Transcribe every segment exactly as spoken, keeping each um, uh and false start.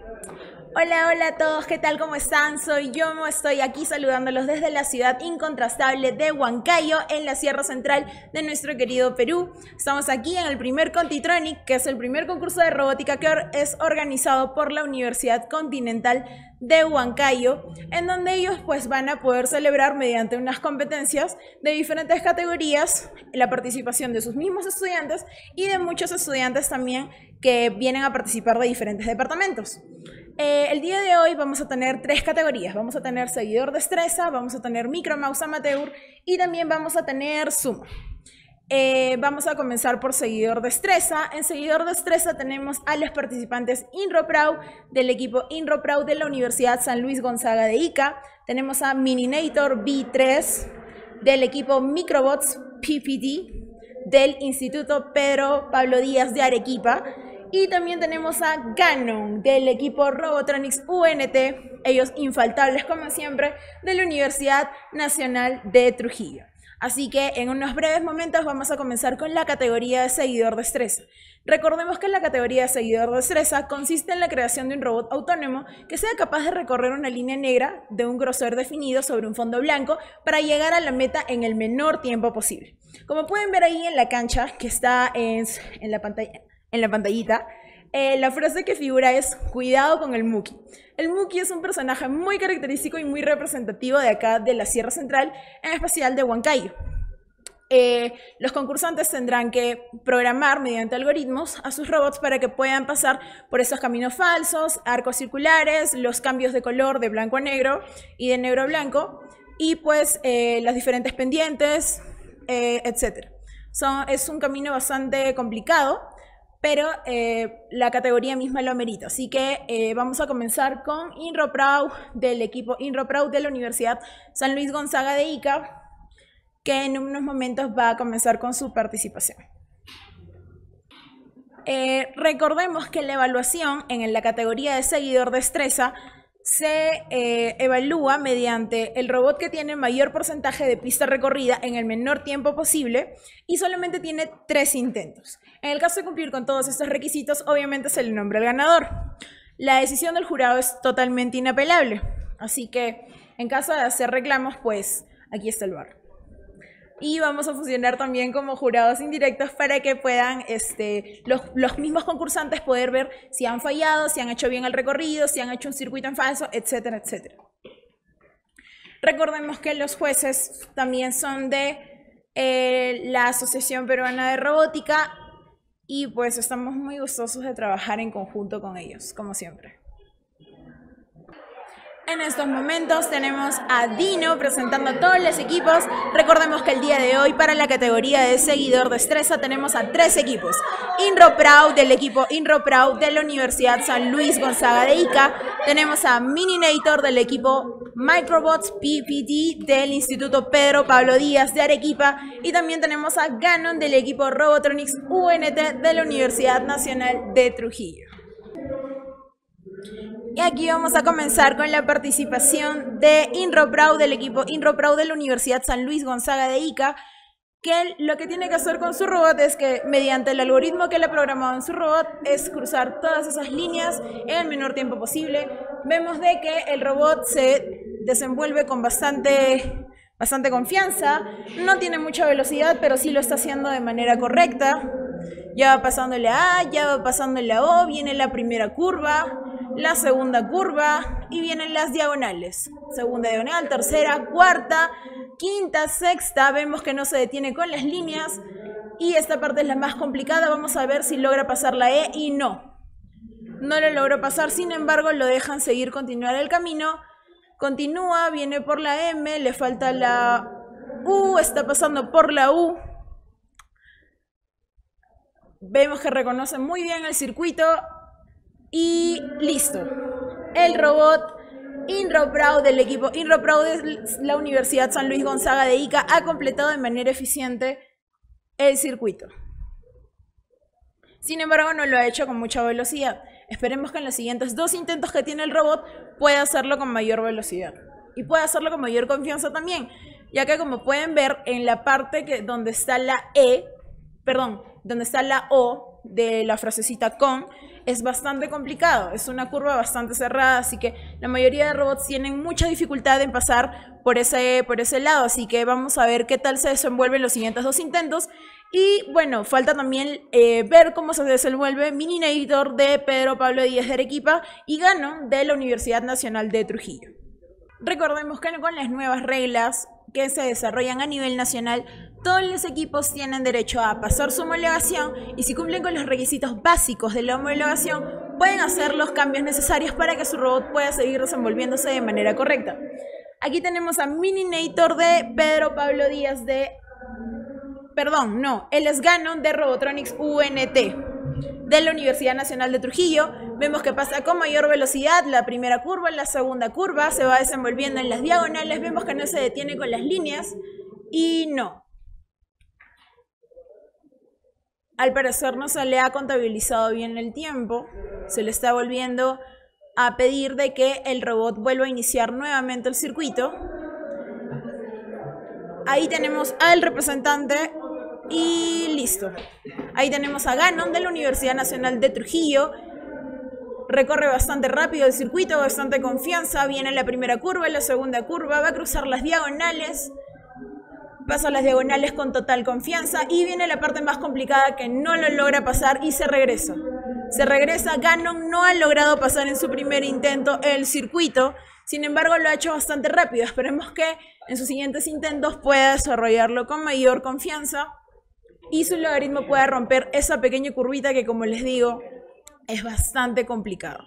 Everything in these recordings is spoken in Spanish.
Hola, hola a todos, ¿qué tal? ¿Cómo están? Soy Yomo, estoy aquí saludándolos desde la ciudad incontrastable de Huancayo, en la Sierra Central de nuestro querido Perú. Estamos aquí en el primer Contitronic, que es el primer concurso de robótica que es organizado por la Universidad Continental de Huancayo, en donde ellos pues van a poder celebrar mediante unas competencias de diferentes categorías la participación de sus mismos estudiantes y de muchos estudiantes también que vienen a participar de diferentes departamentos. Eh, el día de hoy vamos a tener tres categorías. Vamos a tener seguidor destreza, vamos a tener micro mouse amateur y también vamos a tener sumo. Eh, vamos a comenzar por seguidor destreza. En seguidor destreza tenemos a los participantes InroPrau del equipo InroPrau de la Universidad San Luis Gonzaga de Ica. Tenemos a Mininator V tres del equipo Microbots P P D del Instituto Pedro Pablo Díaz de Arequipa. Y también tenemos a Ganon del equipo Robotronics U N T, ellos infaltables como siempre, de la Universidad Nacional de Trujillo. Así que en unos breves momentos vamos a comenzar con la categoría de seguidor destreza. Recordemos que la categoría de seguidor destreza consiste en la creación de un robot autónomo que sea capaz de recorrer una línea negra de un grosor definido sobre un fondo blanco para llegar a la meta en el menor tiempo posible. Como pueden ver ahí en la cancha que está en, en la pantalla, en la pantallita, eh, la frase que figura es "cuidado con el Muki". El Muki es un personaje muy característico y muy representativo de acá de la Sierra Central, en especial de Huancayo. Eh, los concursantes tendrán que programar mediante algoritmos a sus robots para que puedan pasar por esos caminos falsos, arcos circulares, los cambios de color de blanco a negro y de negro a blanco, y pues eh, las diferentes pendientes, eh, etcétera. Son, es un camino bastante complicado, pero eh, la categoría misma lo amerita. Así que eh, vamos a comenzar con InroPrau del equipo InroPrau de la Universidad San Luis Gonzaga de Ica, que en unos momentos va a comenzar con su participación. Eh, recordemos que la evaluación en la categoría de seguidor destreza se eh, evalúa mediante el robot que tiene mayor porcentaje de pista recorrida en el menor tiempo posible y solamente tiene tres intentos. En el caso de cumplir con todos estos requisitos, obviamente se le nombra el ganador. La decisión del jurado es totalmente inapelable, así que en caso de hacer reclamos, pues aquí está el V A R. Y vamos a funcionar también como jurados indirectos para que puedan este, los, los mismos concursantes poder ver si han fallado, si han hecho bien el recorrido, si han hecho un circuito en falso, etcétera, etcétera. Recordemos que los jueces también son de eh, la Asociación Peruana de Robótica y pues estamos muy gustosos de trabajar en conjunto con ellos, como siempre. En estos momentos tenemos a Dino presentando a todos los equipos. Recordemos que el día de hoy para la categoría de seguidor destreza tenemos a tres equipos. InroPrau del equipo InroPrau de la Universidad San Luis Gonzaga de Ica. Tenemos a Mininator del equipo Microbots P P D del Instituto Pedro Pablo Díaz de Arequipa. Y también tenemos a Ganon del equipo Robotronics U N T de la Universidad Nacional de Trujillo. Y aquí vamos a comenzar con la participación de InroPrau del equipo InroPrau de la Universidad San Luis Gonzaga de Ica, que lo que tiene que hacer con su robot es que mediante el algoritmo que le ha programado en su robot es cruzar todas esas líneas en el menor tiempo posible. Vemos de que el robot se desenvuelve con bastante, bastante confianza, no tiene mucha velocidad, pero sí lo está haciendo de manera correcta. Ya va pasando la A, ya va pasando la O, viene la primera curva, la segunda curva y vienen las diagonales. Segunda diagonal, tercera, cuarta, quinta, sexta. Vemos que no se detiene con las líneas y esta parte es la más complicada. Vamos a ver si logra pasar la E y no. No lo logró pasar, sin embargo lo dejan seguir, continuar el camino. Continúa, viene por la M, le falta la U, está pasando por la U. Vemos que reconoce muy bien el circuito y listo. El robot InroPrau del equipo InroPrau de la Universidad San Luis Gonzaga de Ica ha completado de manera eficiente el circuito. Sin embargo, no lo ha hecho con mucha velocidad. Esperemos que en los siguientes dos intentos que tiene el robot pueda hacerlo con mayor velocidad. Y pueda hacerlo con mayor confianza también, ya que como pueden ver en la parte que, donde está la E, perdón, donde está la O de la frasecita con, es bastante complicado, es una curva bastante cerrada, así que la mayoría de robots tienen mucha dificultad en pasar por ese, por ese lado, así que vamos a ver qué tal se desenvuelven los siguientes dos intentos. Y bueno, falta también eh, ver cómo se desenvuelve Mininator de Pedro Pablo Díaz de Arequipa y Ganon de la Universidad Nacional de Trujillo. Recordemos que con las nuevas reglas que se desarrollan a nivel nacional, todos los equipos tienen derecho a pasar su homologación y si cumplen con los requisitos básicos de la homologación, pueden hacer los cambios necesarios para que su robot pueda seguir desenvolviéndose de manera correcta. Aquí tenemos a Mininator de Pedro Pablo Díaz de... Perdón, no, él es Ganon de Robotronics U N T de la Universidad Nacional de Trujillo. Vemos que pasa con mayor velocidad la primera curva, la segunda curva, se va desenvolviendo en las diagonales, vemos que no se detiene con las líneas y no. Al parecer no se le ha contabilizado bien el tiempo, se le está volviendo a pedir de que el robot vuelva a iniciar nuevamente el circuito. Ahí tenemos al representante y listo. Ahí tenemos a Ganon de la Universidad Nacional de Trujillo. Recorre bastante rápido el circuito, bastante confianza. Viene la primera curva, la segunda curva, va a cruzar las diagonales. Pasa las diagonales con total confianza y viene la parte más complicada que no lo logra pasar y se regresa. Se regresa, Ganon no ha logrado pasar en su primer intento el circuito, sin embargo lo ha hecho bastante rápido. Esperemos que en sus siguientes intentos pueda desarrollarlo con mayor confianza y su logaritmo pueda romper esa pequeña curvita que, como les digo, es bastante complicado.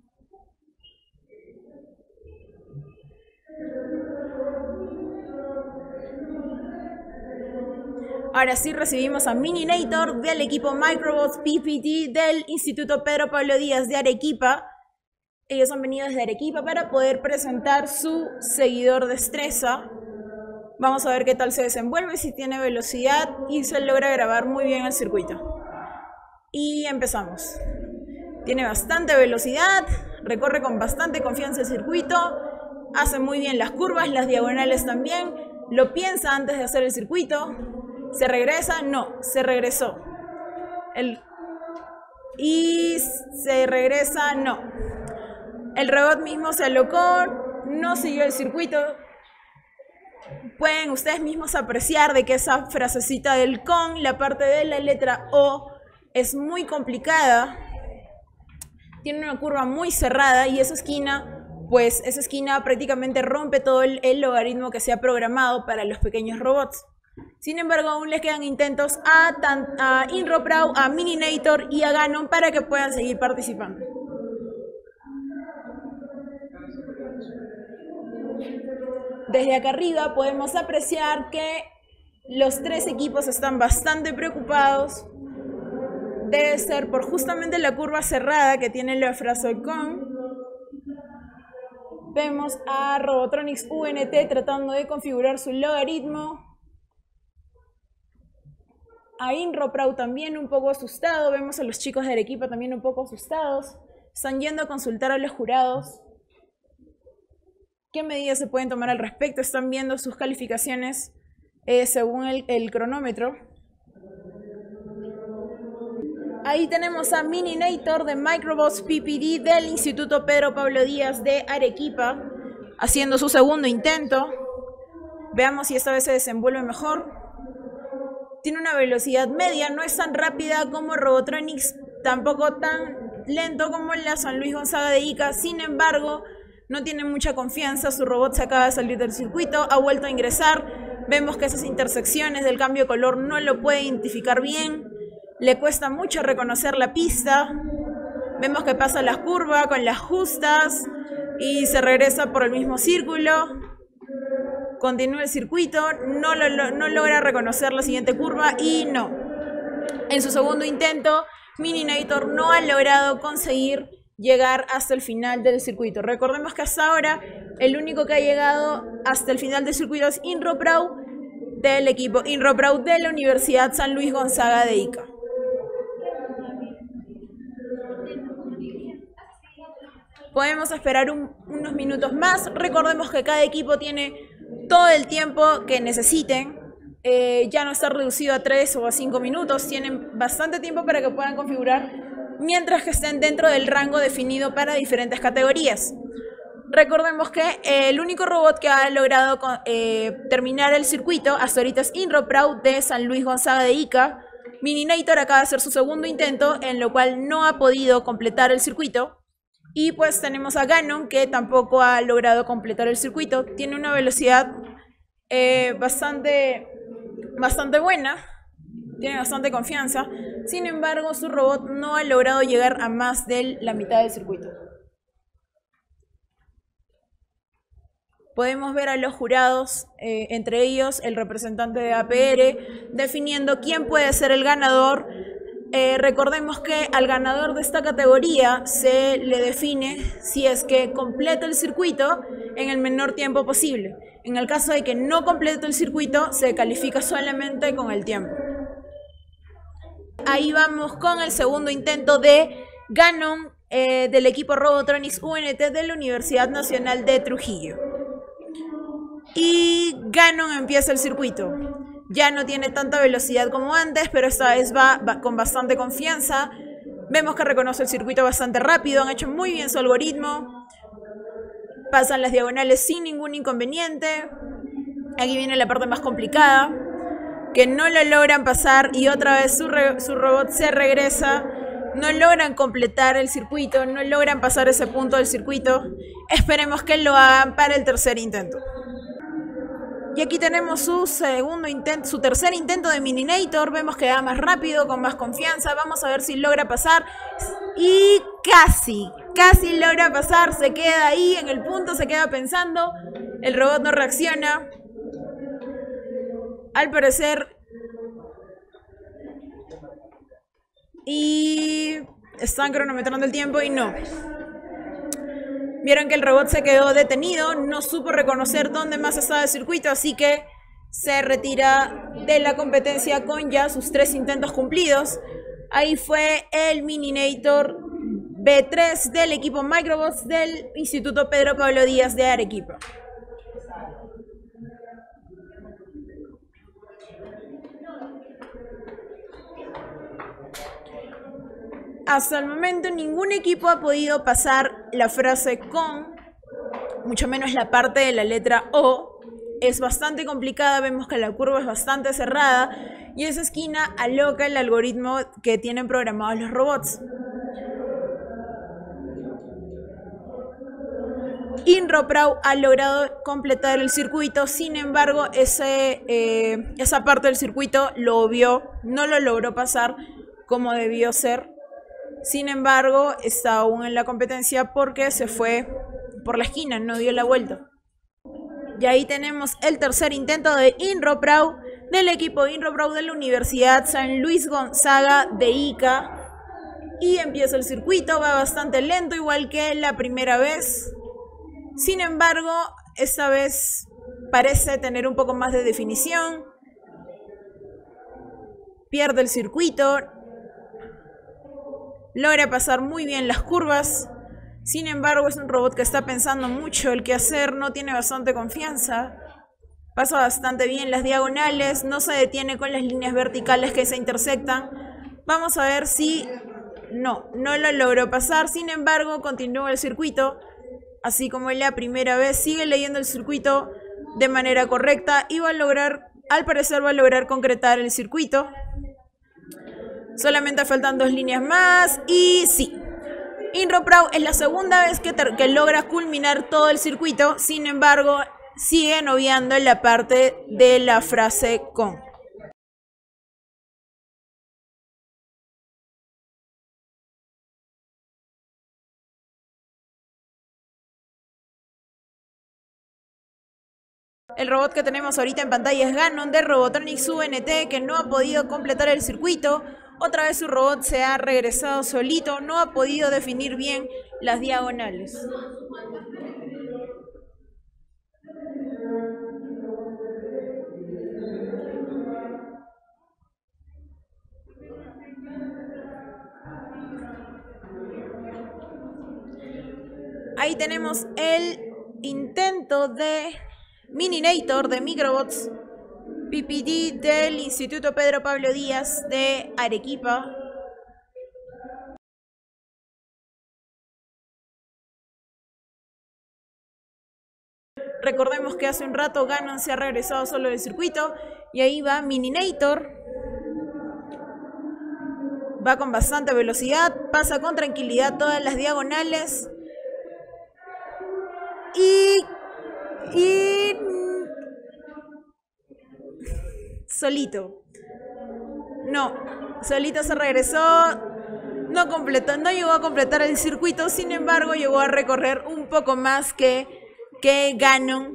Ahora sí recibimos a Mininator del equipo Microbots P P T del Instituto Pedro Pablo Díaz de Arequipa. Ellos han venido desde Arequipa para poder presentar su seguidor destreza. Vamos a ver qué tal se desenvuelve, si tiene velocidad y se logra grabar muy bien el circuito. Y empezamos. Tiene bastante velocidad, recorre con bastante confianza el circuito, hace muy bien las curvas, las diagonales también, lo piensa antes de hacer el circuito. ¿Se regresa? No, se regresó. El... Y se regresa, no. El robot mismo se alocó, no siguió el circuito. Pueden ustedes mismos apreciar de que esa frasecita del con, la parte de la letra O, es muy complicada. Tiene una curva muy cerrada y esa esquina, pues esa esquina prácticamente rompe todo el, el logaritmo que se ha programado para los pequeños robots. Sin embargo, aún les quedan intentos a, a InRoPrau, a Mininator y a Ganon para que puedan seguir participando. Desde acá arriba podemos apreciar que los tres equipos están bastante preocupados. Debe ser por justamente la curva cerrada que tiene la frase con. Vemos a Robotronics U N T tratando de configurar su logaritmo. A InRoPrau también un poco asustado. Vemos a los chicos de Arequipa también un poco asustados. Están yendo a consultar a los jurados. ¿Qué medidas se pueden tomar al respecto? Están viendo sus calificaciones eh, según el, el cronómetro. Ahí tenemos a Mininator de Microbots P P T del Instituto Pedro Pablo Díaz de Arequipa haciendo su segundo intento. Veamos si esta vez se desenvuelve mejor. Tiene una velocidad media, no es tan rápida como Robotronics, tampoco tan lento como la San Luis Gonzaga de Ica. Sin embargo, no tiene mucha confianza, su robot se acaba de salir del circuito, ha vuelto a ingresar. Vemos que esas intersecciones del cambio de color no lo puede identificar bien. Le cuesta mucho reconocer la pista. Vemos que pasa las curvas con las justas y se regresa por el mismo círculo. Continúa el circuito, no, lo, no logra reconocer la siguiente curva y no. En su segundo intento, Mininator no ha logrado conseguir llegar hasta el final del circuito. Recordemos que hasta ahora el único que ha llegado hasta el final del circuito es InRoPrau del equipo InRoPrau de la Universidad San Luis Gonzaga de Ica. Podemos esperar un, unos minutos más. Recordemos que cada equipo tiene todo el tiempo que necesiten. Eh, ya no está reducido a tres o a cinco minutos. Tienen bastante tiempo para que puedan configurar mientras que estén dentro del rango definido para diferentes categorías. Recordemos que el único robot que ha logrado eh, terminar el circuito hasta ahorita es InroProud de San Luis Gonzaga de Ica. Mininator acaba de hacer su segundo intento, en lo cual no ha podido completar el circuito. Y pues tenemos a Ganon, que tampoco ha logrado completar el circuito. Tiene una velocidad eh, bastante, bastante buena, tiene bastante confianza. Sin embargo, su robot no ha logrado llegar a más de la mitad del circuito. Podemos ver a los jurados, eh, entre ellos el representante de A P R, definiendo quién puede ser el ganador. Eh, recordemos que al ganador de esta categoría se le define si es que completa el circuito en el menor tiempo posible. En el caso de que no complete el circuito, se califica solamente con el tiempo. Ahí vamos con el segundo intento de Ganon eh, del equipo Robotronics U N T de la Universidad Nacional de Trujillo. Y Ganon empieza el circuito. Ya no tiene tanta velocidad como antes, pero esta vez va, va con bastante confianza. Vemos que reconoce el circuito bastante rápido, han hecho muy bien su algoritmo. Pasan las diagonales sin ningún inconveniente. Aquí viene la parte más complicada, que no lo logran pasar y otra vez su, re, su robot se regresa. No logran completar el circuito, no logran pasar ese punto del circuito. Esperemos que lo hagan para el tercer intento. Y aquí tenemos su segundo intento, su tercer intento de Mininator. Vemos que va más rápido, con más confianza. Vamos a ver si logra pasar. Y casi, casi logra pasar. Se queda ahí en el punto, se queda pensando. El robot no reacciona. Al parecer. Y están cronometrando el tiempo y no. Vieron que el robot se quedó detenido, no supo reconocer dónde más estaba el circuito, así que se retira de la competencia con ya sus tres intentos cumplidos. Ahí fue el Mininator B tres del equipo Microbots del Instituto Pedro Pablo Díaz de Arequipa. Hasta el momento ningún equipo ha podido pasar la frase con, mucho menos la parte de la letra O. Es bastante complicada, vemos que la curva es bastante cerrada y esa esquina aloca el algoritmo que tienen programados los robots. InroProud ha logrado completar el circuito, sin embargo ese, eh, esa parte del circuito lo obvió, no lo logró pasar como debió ser. Sin embargo, está aún en la competencia porque se fue por la esquina, no dio la vuelta. Y ahí tenemos el tercer intento de InroProud, del equipo InroProud de la Universidad San Luis Gonzaga de Ica. Y empieza el circuito, va bastante lento, igual que la primera vez. Sin embargo, esta vez parece tener un poco más de definición. Pierde el circuito. Logra pasar muy bien las curvas. Sin embargo, es un robot que está pensando mucho el qué hacer, no tiene bastante confianza. Pasa bastante bien las diagonales, no se detiene con las líneas verticales que se intersectan. Vamos a ver si... No, no lo logró pasar. Sin embargo, continúa el circuito. Así como la primera vez, sigue leyendo el circuito de manera correcta y va a lograr, al parecer va a lograr concretar el circuito. Solamente faltan dos líneas más y sí. InroProud es la segunda vez que, que logra culminar todo el circuito, sin embargo, sigue obviando en la parte de la frase con. El robot que tenemos ahorita en pantalla es Ganon de Robotronics U N T, que no ha podido completar el circuito. Otra vez su robot se ha regresado solito, no ha podido definir bien las diagonales. Ahí tenemos el intento de Mininator de Microbots P P D del Instituto Pedro Pablo Díaz de Arequipa. Recordemos que hace un rato Ganon se ha regresado solo del circuito. Y ahí va Mininator. Va con bastante velocidad. Pasa con tranquilidad todas las diagonales. Y... Y... Solito. No, solito se regresó. No completó, no llegó a completar el circuito. Sin embargo, llegó a recorrer un poco más que, que Ganon.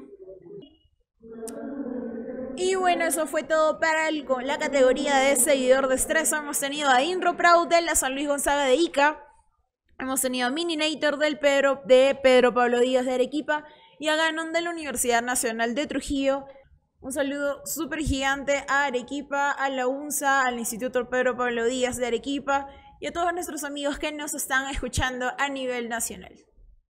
Y bueno, eso fue todo para el, la categoría de seguidor de Stresa. Hemos tenido a Inro Proud de la San Luis Gonzaga de Ica. Hemos tenido a Mininator del Pedro, de Pedro Pablo Díaz de Arequipa. Y a Ganon de la Universidad Nacional de Trujillo. Un saludo súper gigante a Arequipa, a la UNSA, al Instituto Pedro Pablo Díaz de Arequipa y a todos nuestros amigos que nos están escuchando a nivel nacional.